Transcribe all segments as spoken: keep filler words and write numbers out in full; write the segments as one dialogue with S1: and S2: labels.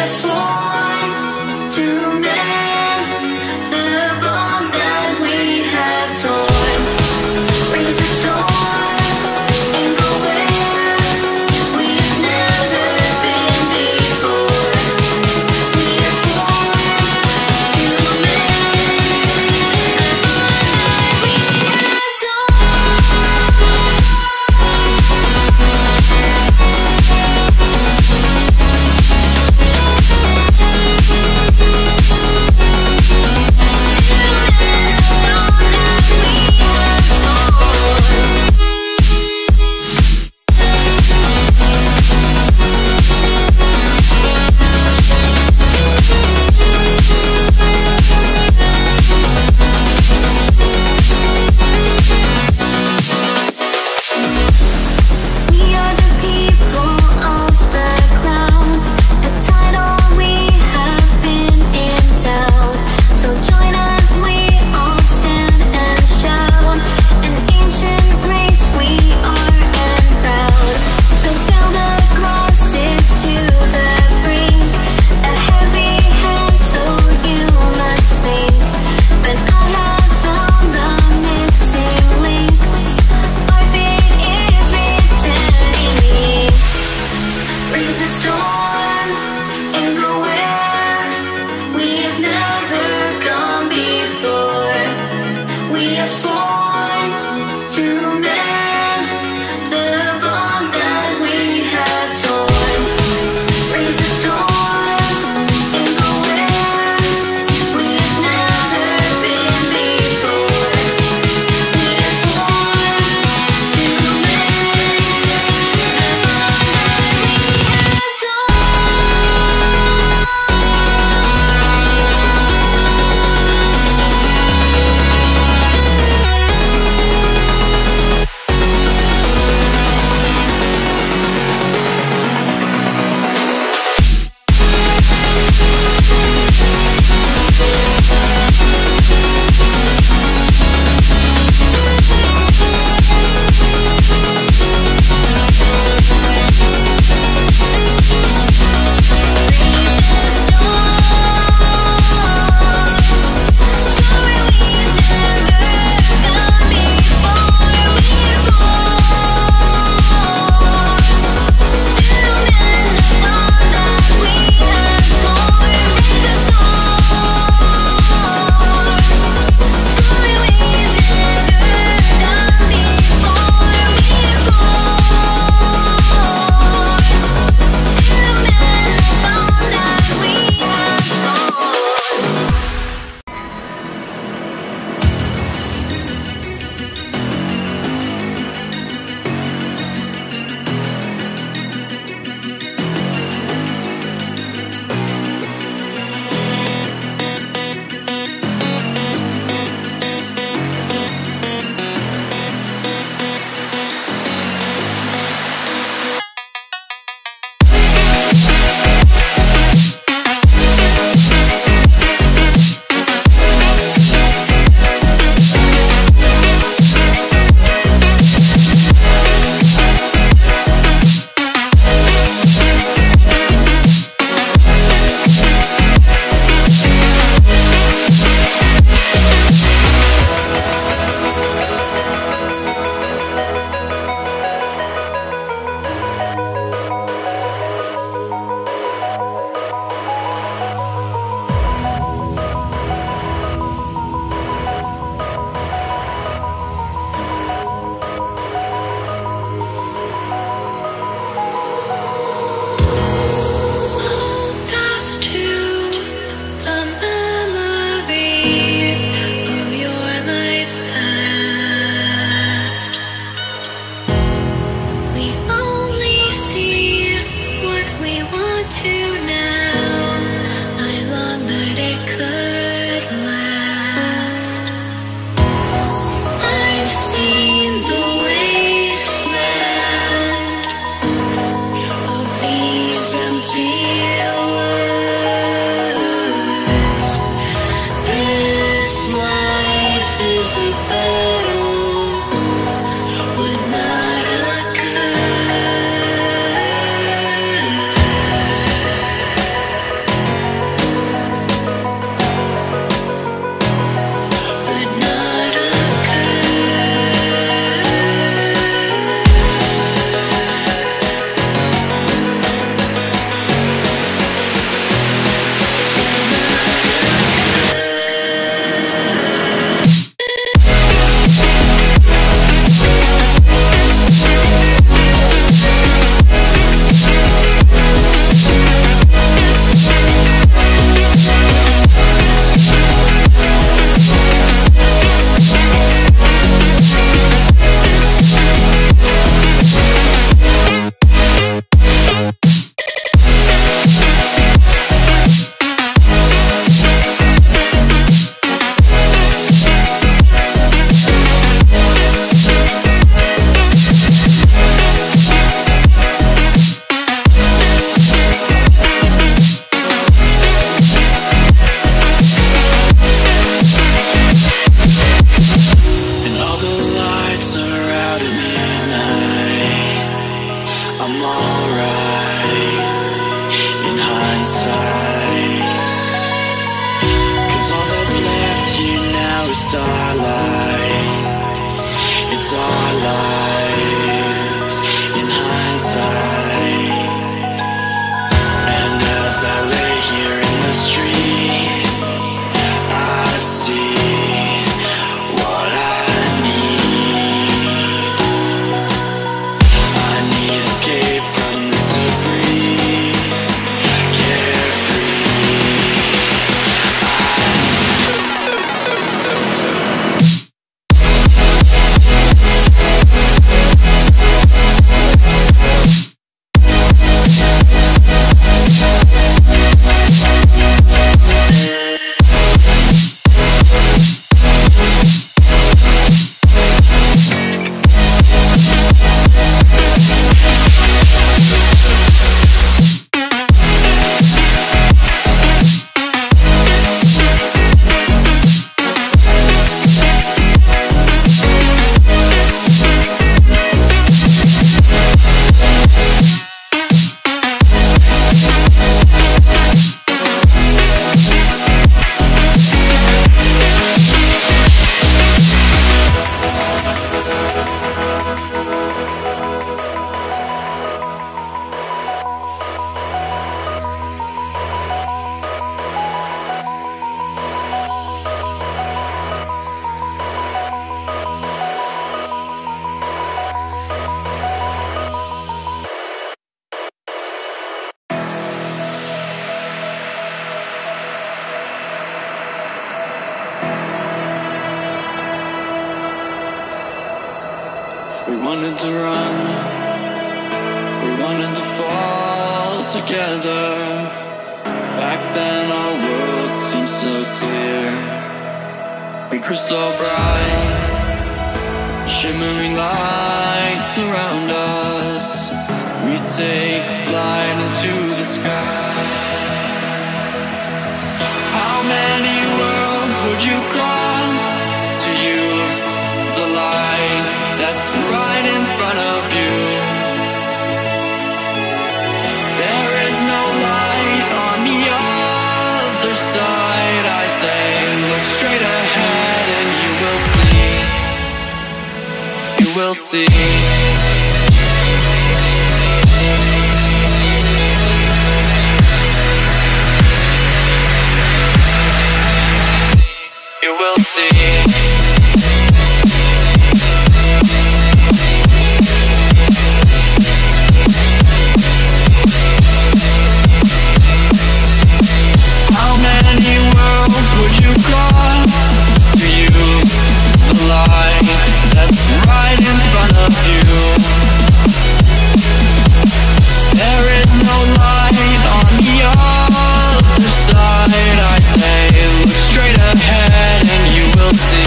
S1: We'll be right back. our lives in hindsight. And as I lay here in the street, I see what I need. I need escape from this debris, carefree. We wanted to run, we wanted to fall together. Back then our world seemed so clear. We grew so bright, shimmering lights around us. We take flight into the sky. How many worlds would you cross to use the light that's right in front of you? There is no light on the other side. I say, look straight ahead and you will see. You will see. You will see. How many worlds would you cross to use the light that's right in front of you? There is no light on the other side. I say, look straight ahead and you will see.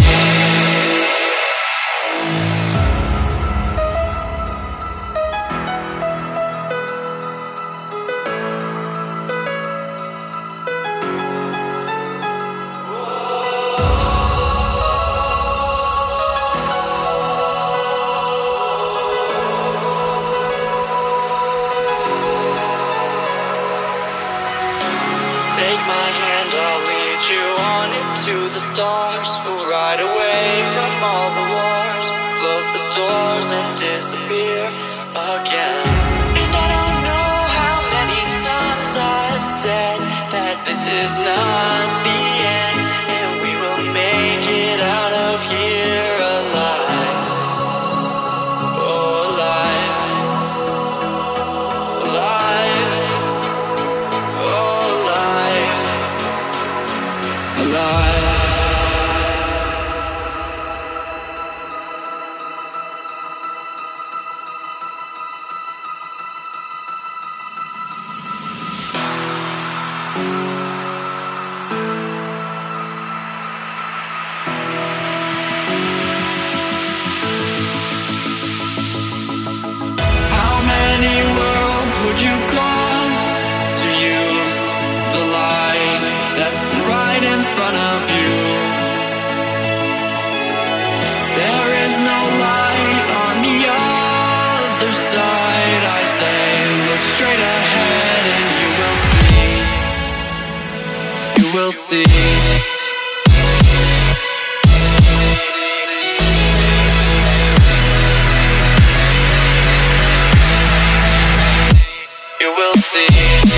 S1: Take my hand, I'll lead you on into the stars. We'll ride away from all the wars, close the doors and disappear again. And I don't know how many times I've said that this is not the end, and we will make it out of here alive. Oh, alive. Alive. How many worlds would you cross to use the light that's right in front of you? There is no light on the other side. I say, look straight ahead and you will see. You will see. you will see.